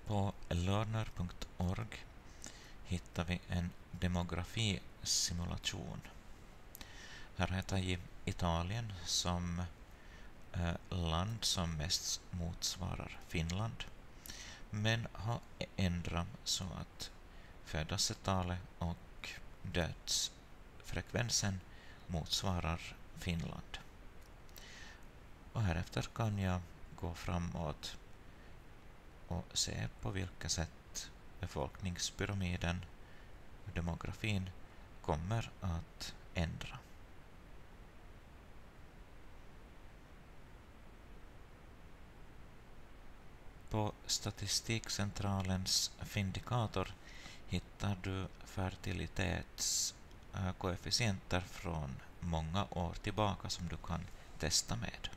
På learner.org hittar vi en demografisimulation. Här har jag tagit Italien som land som mest motsvarar Finland, men har ändrat så att födelsetalet och dödsfrekvensen motsvarar Finland. Och härefter kan jag gå framåt och se på vilka sätt befolkningspyramiden och demografin kommer att ändra. På Statistikcentralens Findikator hittar du fertilitetskoefficienter från många år tillbaka som du kan testa med.